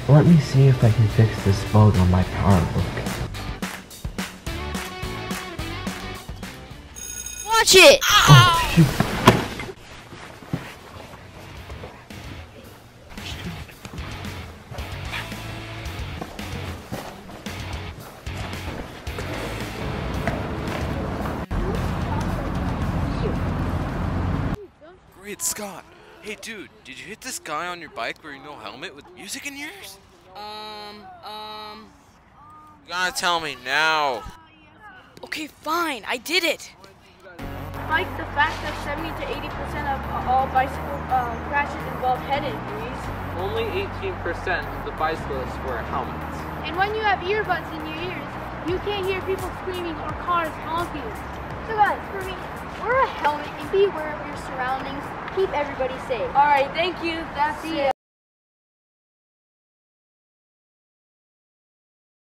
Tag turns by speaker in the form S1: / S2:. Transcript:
S1: Let me see if I can fix this bug on my PowerBook.
S2: Watch it!
S1: Oh, shoot.
S3: Great Scott! Hey dude, did you hit this guy on your bike wearing no helmet with music in your ears? You gotta tell me now.
S2: Okay, fine, I did it.
S4: Like the fact that 70 to 80% of all bicycle crashes involve head injuries.
S5: Only 18% of the bicyclists wear helmets.
S4: And when you have earbuds in your ears, you can't hear people screaming or cars honking. So guys, for me, wear a helmet and be aware of your surroundings. Keep everybody safe. Alright, thank you. That's it.